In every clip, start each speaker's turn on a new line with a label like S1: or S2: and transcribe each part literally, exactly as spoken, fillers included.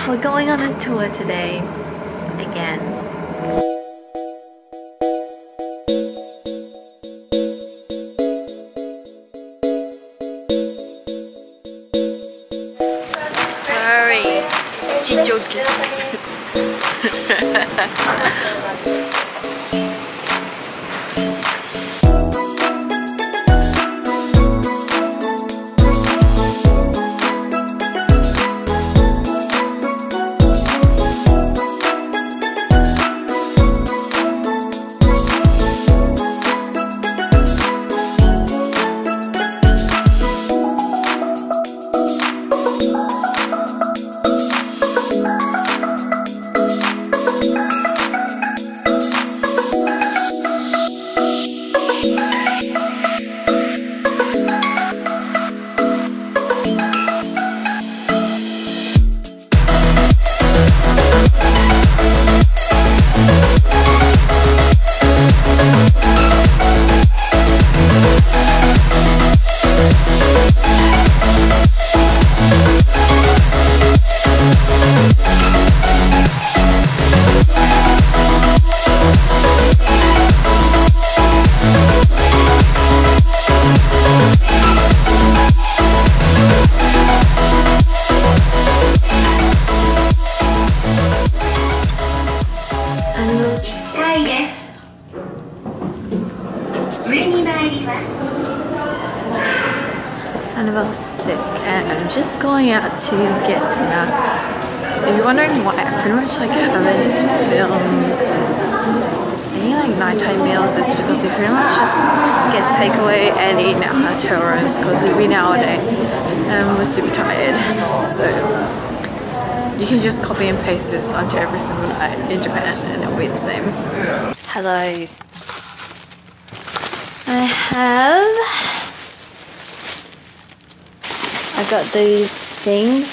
S1: We're going on a tour today, again. Sorry, Chichoki. I'm a little sick and I'm just going out to get dinner. If you're wondering why, I pretty much like haven't filmed any like nighttime meals, it's because we pretty much just get takeaway and eat in our hotel rooms because we've been out all day and we're super tired. So you can just copy and paste this onto every single night in Japan and it'll be the same. Hello. I have I got these things,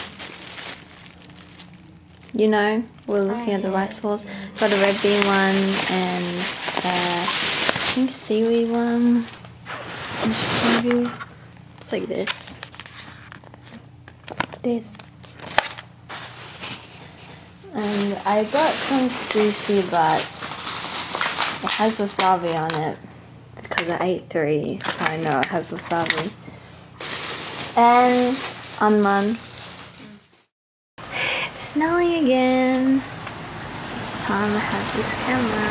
S1: you know, we're looking at the rice balls. Got a red bean one and uh, I think seaweed one. I'll just show you. It's like this. This. And I got some sushi, but it has wasabi on it because I ate three, so I know it has wasabi. And Anman. It's snowing again. This time I have this camera.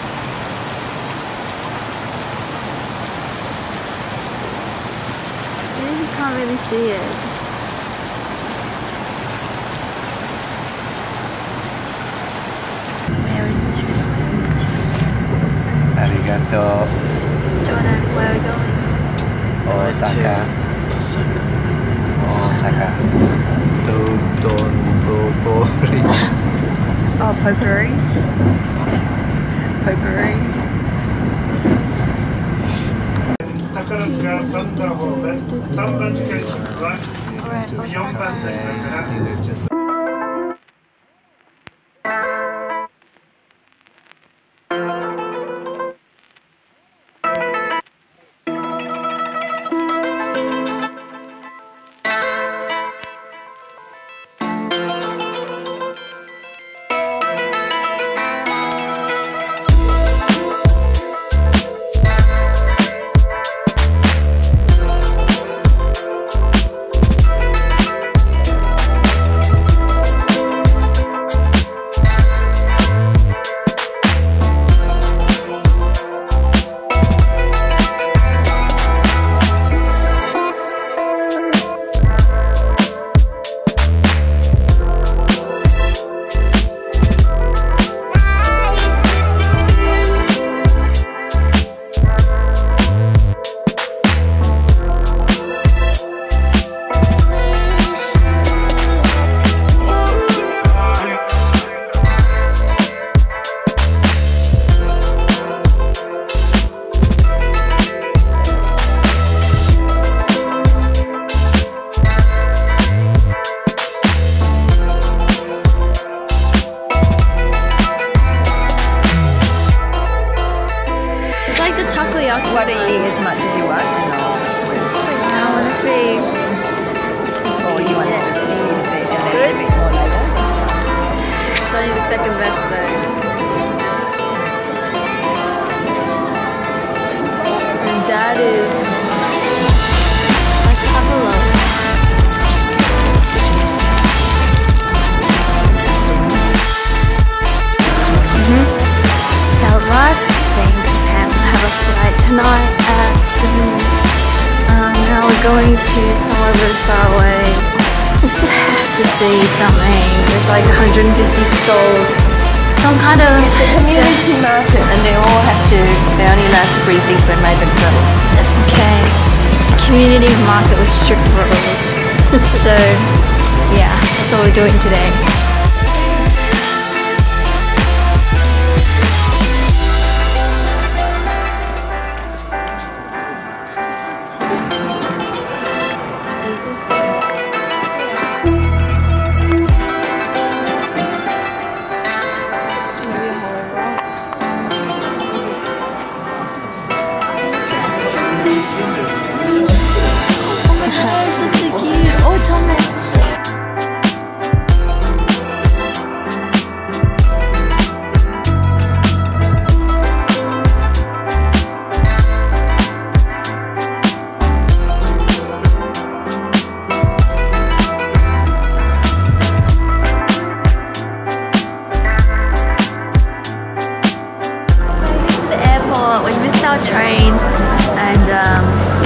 S1: Maybe you can't really see it.
S2: Arigato.
S1: Jordan, where are we going?
S2: Osaka.
S3: Osaka.
S2: Osaka. Dodonbori.
S1: Oh, potpourri. Potpourri. Alright, Osaka.
S4: What do you eat as much as you want?
S1: I want to see.
S4: Or you want to just see a bit and then
S1: Good.
S4: a bit more later?
S1: only the second best though. And Dad is. Let's have a look. Mm-hmm. It's our last day in Japan. We have a flight tonight at seven. Um, now we're going to somewhere really far away to see something. There's like one hundred fifty stalls. Some kind of
S4: It's a community market and they all have to, they're only allowed to bring things they made themselves.
S1: Okay. It's a community market with strict rules. So yeah, that's what we're doing today. We missed our train and um,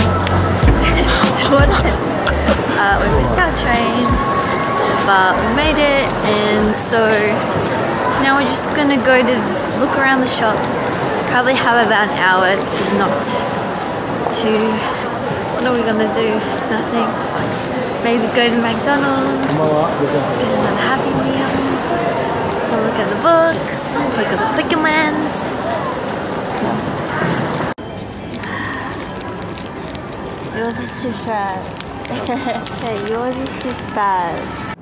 S1: uh, we missed our train, but we made it, and so now we're just gonna go to look around the shops. Probably have about an hour to not to. What are we gonna do? Nothing. Maybe go to McDonald's, get another Happy Meal, go look at the books, look at the Pokemons. Yours is too fat. Okay, yours is too fat.